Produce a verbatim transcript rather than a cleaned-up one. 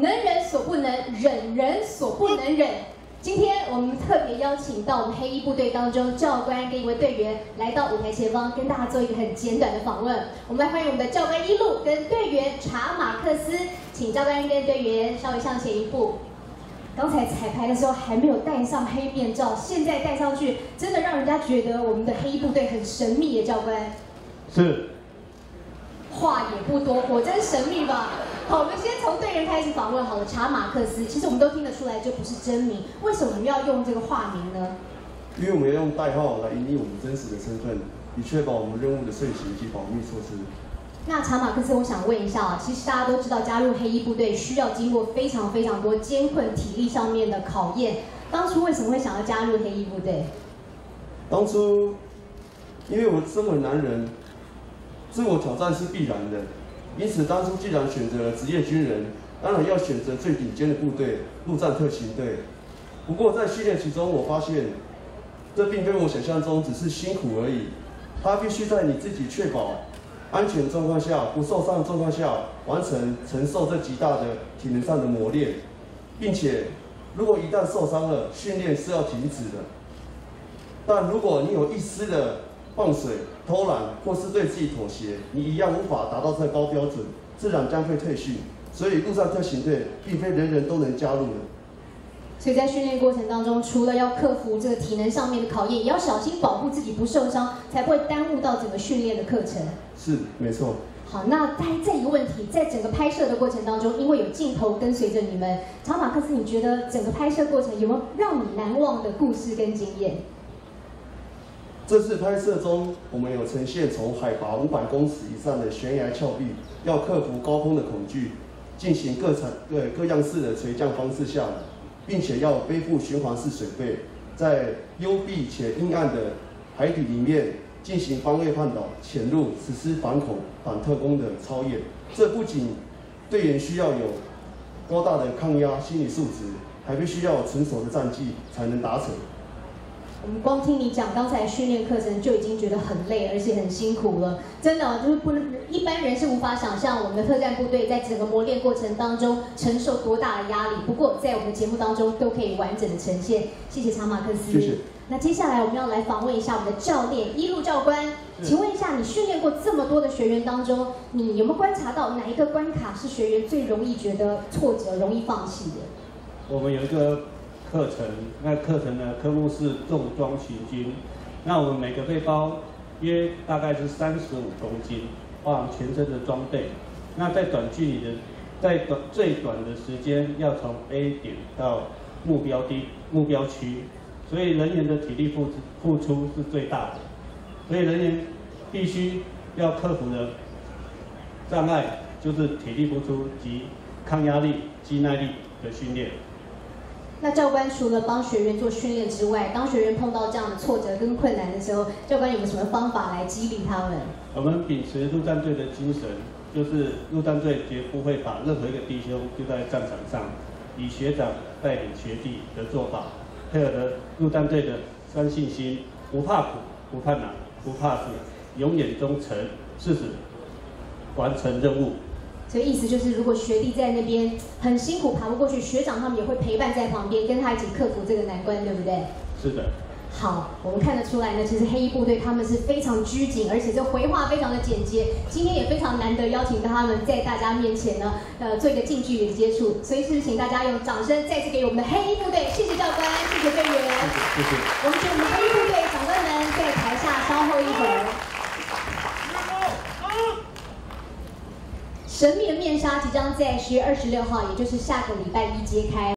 能人所不能，忍人所不能忍。今天我们特别邀请到我们黑衣部队当中教官跟一位队员来到舞台前方，跟大家做一个很简短的访问。我们来欢迎我们的教官一路跟队员查马克斯，请教官跟队员稍微向前一步。刚才彩排的时候还没有戴上黑面罩，现在戴上去，真的让人家觉得我们的黑衣部队很神秘的。教官是， 话也不多，果真神秘吧？好，我们先从队员开始访问好了。查马克斯，其实我们都听得出来，这不是真名，为什么我们要用这个化名呢？ 因为我们要用代号来隐匿我们真实的身份，以确保我们任务的顺行及保密措施。 那查马克斯，我想问一下啊，其实大家都知道，加入黑衣部队需要经过非常非常多艰困体力上面的考验。当初为什么会想要加入黑衣部队？ 当初，因为我身为男人，自我挑战是必然的，因此当初既然选择了职业军人，当然要选择最顶尖的部队——陆战特勤队。不过在训练其中，我发现这并非我想象中只是辛苦而已，它必须在你自己确保安全状况下、不受伤的状况下，完成承受这极大的体能上的磨练，并且如果一旦受伤了，训练是要停止的。但如果你有一丝的放水、偷懒或是对自己妥协，你一样无法达到这高标准，自然将会退训。所以陆战特勤队并非人人都能加入的。 所以在训练过程当中，除了要克服这个体能上面的考验，也要小心保护自己不受伤，才不会耽误到整个训练的课程。 是，没错。 好，那再再一个问题，在整个拍摄的过程当中，因为有镜头跟随着你们，查马克斯，你觉得整个拍摄过程有没有让你难忘的故事跟经验？ 这次拍摄中，我们有呈现从海拔五百公尺以上的悬崖峭壁，要克服高空的恐惧，进行各产各各样式的垂降方式下来，并且要背负循环式水备，在幽闭且阴暗的海底里面进行方位叛导、潜入、实施反恐、反特工的操演。这不仅队员需要有高大的抗压心理素质，还必须要有成熟的战绩才能达成。 我们光听你讲刚才训练课程就已经觉得很累，而且很辛苦了。真的，就是不能一般人是无法想象我们的特战部队在整个磨练过程当中承受多大的压力。不过在我们的节目当中都可以完整的呈现。谢谢查马克斯。 谢谢。 那接下来我们要来访问一下我们的教练一路教官，请问一下，你训练过这么多的学员当中，你有没有观察到哪一个关卡是学员最容易觉得挫折、容易放弃的？ 我们有一个课程，那课程的科目是重装行军。那我们每个背包约大概是三十五公斤，包含全身的装备。那在短距离的，在短最短的时间要从 A 点到目标地目标区，所以人员的体力付付出是最大的。所以人员必须要克服的障碍就是体力付出及抗压力、肌耐力的训练。 那教官除了帮学员做训练之外，当学员碰到这样的挫折跟困难的时候，教官有没有什么方法来激励他们？ 我们秉持陆战队的精神，就是陆战队绝不会把任何一个弟兄丢在战场上，以学长带领学弟的做法，配合了陆战队的三信心：不怕苦、不怕难、不怕死，永远忠诚，誓死完成任务。 所以意思就是，如果学弟在那边很辛苦爬不过去，学长他们也会陪伴在旁边，跟他一起克服这个难关，对不对？ 是的。 好，我们看得出来呢，其实黑衣部队他们是非常拘谨，而且这回话非常的简洁。今天也非常难得邀请到他们在大家面前呢，呃，做一个近距离的接触。所以是不是请大家用掌声再次给我们的黑衣部队，谢谢教官，谢谢队员， 谢谢。 我们请我们的黑衣部队长官们在台下稍后一会儿。神秘的面纱即将在十月二十六号，也就是下个礼拜一揭开。